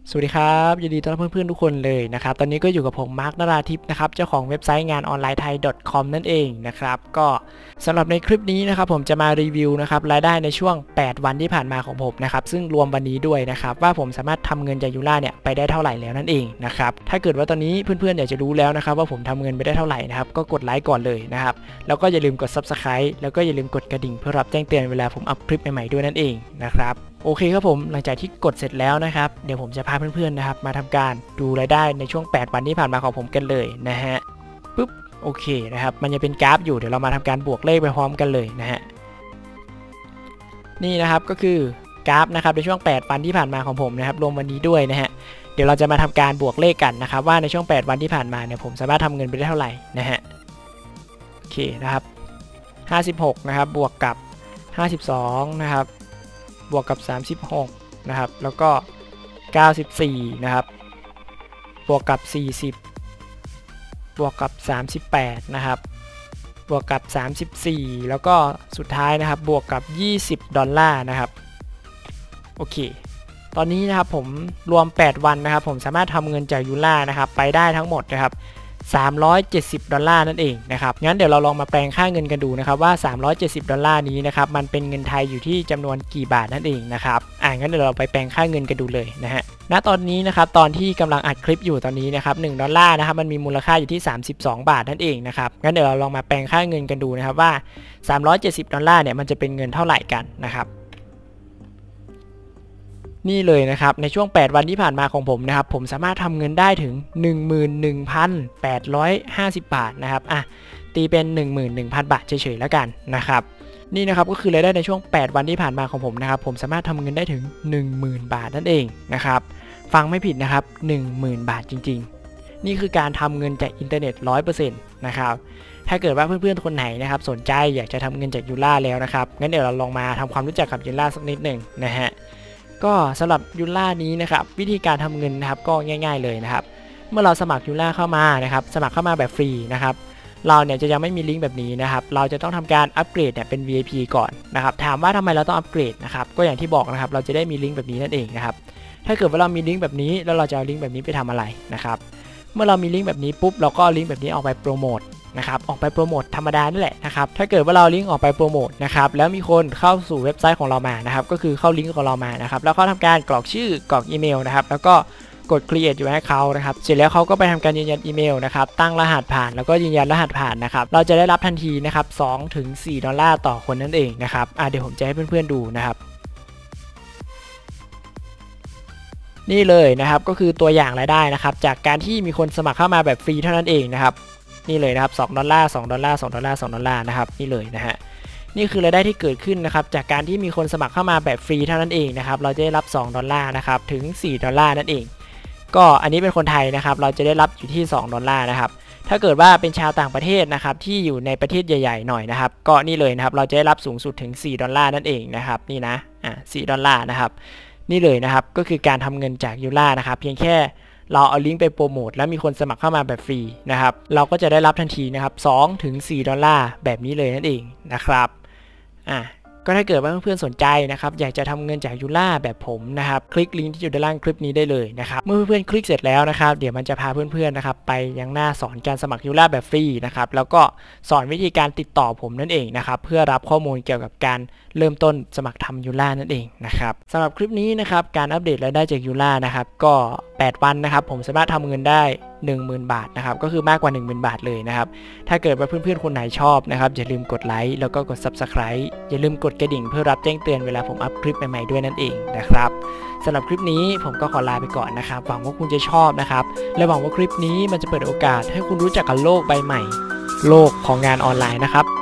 สวัสดีครับยินดีต้อนรับเพื่อนๆทุกคนเลยนะครับตอนนี้ก็อยู่กับผมมาร์คนราธิปนะครับเจ้าของเว็บไซต์งานออนไลน์ไทย .com นั่นเองนะครับก็สำหรับในคลิปนี้นะครับผมจะมารีวิวนะครับรายได้ในช่วง8วันที่ผ่านมาของผมนะครับซึ่งรวมวันนี้ด้วยนะครับว่าผมสามารถทำเงินจากยูล่าเนี่ยไปได้เท่าไหร่แล้วนั่นเองนะครับถ้าเกิดว่าตอนนี้เพื่อนๆอยากจะรู้แล้วนะครับว่าผมทำเงินไปได้เท่าไหร่นะครับก็กดไลค์ก่อนเลยนะครับแล้วก็อย่าลืมกด Subscribe แล้วก็อย่าลืมกดกระดิ่งเพื่อรับแจ้งเตือนเวลาผมอัพคลิปใหม่ๆด้วยนั่นเองนะครับโอเคครับผมหลังจากที่กดเสร็จแล้วนะครับเดี๋ยวผมจะพาเพื่อนๆนะครับมาทำการดูรายได้ในช่วง8วันที่ผ่านมาของผมกันเลยนะฮะปุ๊บโอเคนะครับมันจะเป็นกราฟอยู่เดี๋ยวเรามาทำการบวกเลขไปพร้อมกันเลยนะฮะนี่นะครับก็คือกราฟนะครับในช่วง8วันที่ผ่านมาของผมนะครับรวมวันนี้ด้วยนะฮะเดี๋ยวเราจะมาทำการบวกเลขกันนะครับว่าในช่วง8วันที่ผ่านมาเนี่ยผมสามารถทำเงินไปได้เท่าไหร่นะฮะโอเคนะครับ56นะครับบวกกับ52นะครับบวกกับ36นะครับแล้วก็94นะครับบวกกับ40บวกกับ38นะครับบวกกับ34แล้วก็สุดท้ายนะครับบวกกับ$20นะครับโอเคตอนนี้นะครับผมรวม8วันนะครับผมสามารถทำเงินจากยูล่านะครับไปได้ทั้งหมดนะครับ$370นั่นเองนะครับงั้นเดี๋ยวเราลองมาแปลงค่าเงินกันดูนะครับว่า$370นี้นะครับมันเป็นเงินไทยอยู่ที่จำนวนกี่บาทนั่นเองนะครับงั้นเดี๋ยวเราไปแปลงค่าเงินกันดูเลยนะฮะณตอนนี้นะครับตอนที่กำลังอัดคลิปอยู่ตอนนี้นะครับ$1นะครับมันมีมูลค่าอยู่ที่32 บาทนั่นเองนะครับงั้นเดี๋ยวเราลองมาแปลงค่าเงินกันดูนะครับว่า$370เนี่ยมันจะเป็นเงินเท่าไหร่กันนะครับนี่เลยนะครับในช่วง8วันที่ผ่านมาของผมนะครับผมสามารถทำเงินได้ถึง 11,850 บาทนะครับตีเป็น 11,000 บาทเฉยๆแล้วกันนะครับนี่นะครับก็คือรายได้ในช่วง8วันที่ผ่านมาของผมนะครับผมสามารถทำเงินได้ถึง 10,000 บาทนั่นเองนะครับฟังไม่ผิดนะครับ 10,000 บาทจริงๆนี่คือการทำเงินจากอินเทอร์เน็ต 100% นะครับถ้าเกิดว่าเพื่อนๆคนไหนนะครับสนใจอยากจะทำเงินจากยูล่าแล้วนะครับงั้นเดี๋ยวเราลองมาทำความรู้จักกับยูล่าสักนิดหนึ่งนะฮะก็สำหรับยูล่านี้นะครับวิธีการทำเงินนะครับก็ง่ายๆเลยนะครับเมื่อเราสมัครยูล่าเข้ามานะครับสมัครเข้ามาแบบฟรีนะครับเราเนี่ยจะยังไม่มีลิงก์แบบนี้นะครับเราจะต้องทำการอัปเกรดเนี่ยเป็น VIP ก่อนนะครับถามว่าทำไมเราต้องอัปเกรดนะครับก็อย่างที่บอกนะครับเราจะได้มีลิงก์แบบนี้นั่นเองนะครับถ้าเกิดว่าเรามีลิงก์แบบนี้แล้วเราจะเอาลิงก์แบบนี้ไปทำอะไรนะครับเมื่อเรามีลิงก์แบบนี้ปุ๊บเราก็ลิงก์แบบนี้ออกไปโปรโมทนะครับออกไปโปรโมทธรรมดานั่นแหละนะครับถ้าเกิดว่าเราลิงก์ออกไปโปรโมทนะครับแล้วมีคนเข้าสู่เว็บไซต์ของเรามานะครับก็คือเข้าลิงก์ของเรามานะครับแล้วเขาทำการกรอกชื่อกรอกอีเมลนะครับแล้วก็กด create อยู่ให้เขานะครับเสร็จแล้วเขาก็ไปทำการยืนยันอีเมลนะครับตั้งรหัสผ่านแล้วก็ยืนยันรหัสผ่านนะครับเราจะได้รับทันทีนะครับ$2-4ต่อคนนั่นเองนะครับเดี๋ยวผมจะให้เพื่อนๆดูนะครับนี่เลยนะครับก็คือตัวอย่างรายได้นะครับจากการที่มีคนสมัครเข้ามาแบบฟรีเท่านั้นเองนะครับนี่เลยนะครับ$2 $2 นะครับนี่เลยนะฮะนี่คือรายได้ที่เกิดขึ้นนะครับจากการที่มีคนสมัครเข้ามาแบบฟรีเท่านั้นเองนะครับเราจะได้รับ$2นะครับถึง$4นั่นเองก็อันนี้เป็นคนไทยนะครับเราจะได้รับอยู่ที่$2นะครับถ้าเกิดว่าเป็นชาวต่างประเทศนะครับที่อยู่ในประเทศใหญ่ๆหน่อยนะครับก็นี่เลยนะครับเราจะได้รับสูงสุดถึง$4นั่นเองนะครับนี่นะ$4นะครับนี่เลยนะครับก็คือการทำเงินจากยูล่านะครับเพียงแค่เราเอาลิงก์ไปโปรโมทแล้วมีคนสมัครเข้ามาแบบฟรีนะครับเราก็จะได้รับทันทีนะครับ$2-4แบบนี้เลยนั่นเองนะครับก็ถ้าเกิดว่าเพื่อนๆสนใจนะครับอยากจะทำเงินจากยูล่าแบบผมนะครับคลิกลิงก์ที่อยู่ด้านล่างคลิปนี้ได้เลยนะครับเมื่อเพื่อนๆคลิกเสร็จแล้วนะครับเดี๋ยวมันจะพาเพื่อนๆนะครับไปยังหน้าสอนการสมัครยูล่าแบบฟรีนะครับแล้วก็สอนวิธีการติดต่อผมนั่นเองนะครับเพื่อรับข้อมูลเกี่ยวกับการเริ่มต้นสมัครทำยูล่านั่นเองนะครับสำหรับคลิปนี้นะครับการอัปเดตรายได้จากยูล่านะครับก็8วันนะครับผมสามารถทำเงินได้10,000 บาทนะครับก็คือมากกว่า10,000 บาทเลยนะครับถ้าเกิดว่าเพื่อนๆคนไหนชอบนะครับอย่าลืมกดไลค์แล้วก็กด Subscribe อย่าลืมกดกระดิ่งเพื่อรับแจ้งเตือนเวลาผมอัพคลิปใหม่ๆด้วยนั่นเองนะครับสำหรับคลิปนี้ผมก็ขอลาไปก่อนนะครับหวังว่าคุณจะชอบนะครับและหวังว่าคลิปนี้มันจะเปิดโอกาสให้คุณรู้จักกับโลกใบใหม่โลกของงานออนไลน์นะครับ